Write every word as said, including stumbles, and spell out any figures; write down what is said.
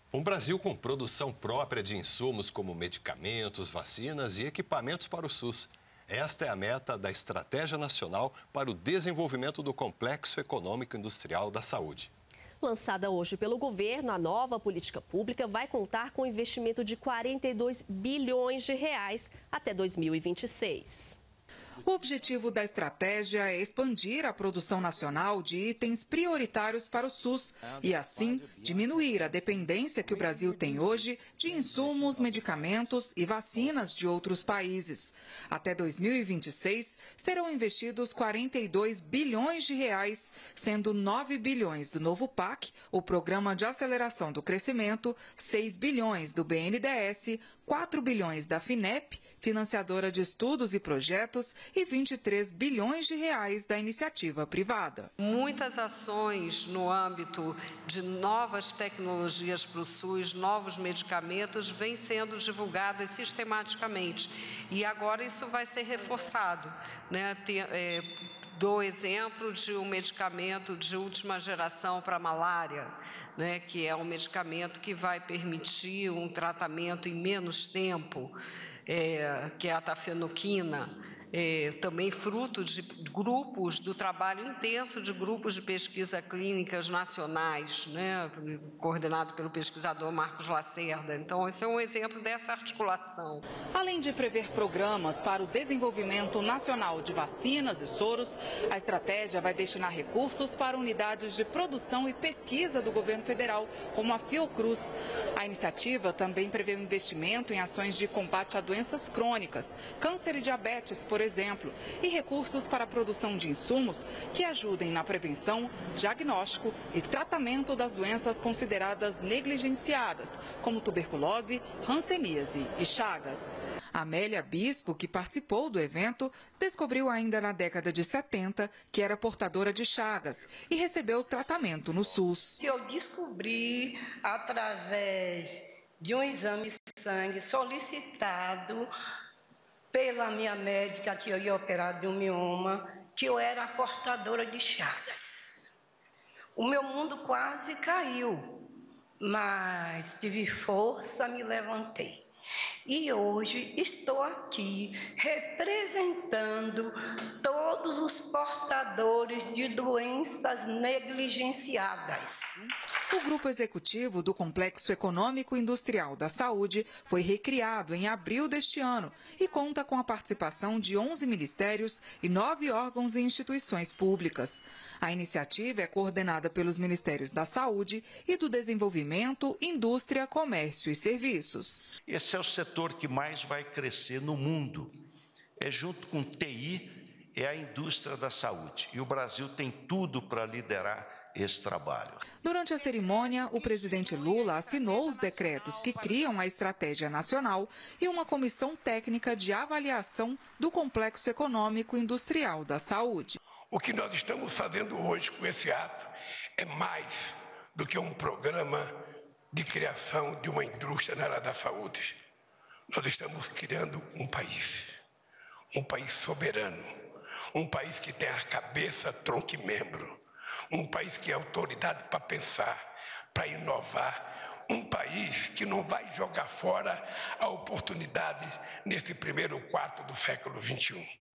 Um Brasil com produção própria de insumos como medicamentos, vacinas e equipamentos para o SUS. Esta é a meta da Estratégia Nacional para o Desenvolvimento do Complexo Econômico Industrial da Saúde. Lançada hoje pelo governo, a nova política pública vai contar com investimento de quarenta e dois bilhões de reais até dois mil e vinte e seis. O objetivo da estratégia é expandir a produção nacional de itens prioritários para o SUS e, assim, diminuir a dependência que o Brasil tem hoje de insumos, medicamentos e vacinas de outros países. Até dois mil e vinte e seis, serão investidos quarenta e dois bilhões de reais, sendo nove bilhões do novo P A C, o Programa de Aceleração do Crescimento, seis bilhões do B N D E S, quatro bilhões da FINEP, financiadora de estudos e projetos, e vinte e três bilhões de reais da iniciativa privada. Muitas ações no âmbito de novas tecnologias para o SUS, novos medicamentos, vêm sendo divulgadas sistematicamente. E agora isso vai ser reforçado, né? Tem, é, Dou exemplo de um medicamento de última geração para a malária, né, que é um medicamento que vai permitir um tratamento em menos tempo, é, que é a tafenoquina. É, também fruto de grupos, do trabalho intenso de grupos de pesquisa clínicas nacionais, né, coordenado pelo pesquisador Marcos Lacerda. Então, esse é um exemplo dessa articulação. Além de prever programas para o desenvolvimento nacional de vacinas e soros, a estratégia vai destinar recursos para unidades de produção e pesquisa do governo federal, como a Fiocruz. A iniciativa também prevê um investimento em ações de combate a doenças crônicas, câncer e diabetes, por exemplo, e recursos para a produção de insumos que ajudem na prevenção, diagnóstico e tratamento das doenças consideradas negligenciadas, como tuberculose, hanseníase e chagas. Amélia Bispo, que participou do evento, descobriu ainda na década de setenta que era portadora de chagas e recebeu tratamento no SUS. Eu descobri através de um exame de sangue solicitado pela minha médica, que eu ia operar de um mioma, que eu era portadora de chagas. O meu mundo quase caiu, mas tive força, me levantei. E hoje estou aqui representando todos os portadores de doenças negligenciadas. O grupo executivo do Complexo Econômico Industrial da Saúde foi recriado em abril deste ano e conta com a participação de onze ministérios e nove órgãos e instituições públicas. A iniciativa é coordenada pelos Ministérios da Saúde e do Desenvolvimento, Indústria, Comércio e Serviços. Esse é o setor que mais vai crescer no mundo. É junto com T I, é a indústria da saúde. E o Brasil tem tudo para liderar esse trabalho. Durante a cerimônia, o presidente Lula assinou os decretos que criam a Estratégia Nacional e uma comissão técnica de avaliação do Complexo Econômico Industrial da Saúde. O que nós estamos fazendo hoje com esse ato é mais do que um programa de criação de uma indústria na área da saúde. Nós estamos criando um país, um país soberano, um país que tem a cabeça, tronco e membro, um país que é autoridade para pensar, para inovar, um país que não vai jogar fora a oportunidade nesse primeiro quarto do século vinte e um.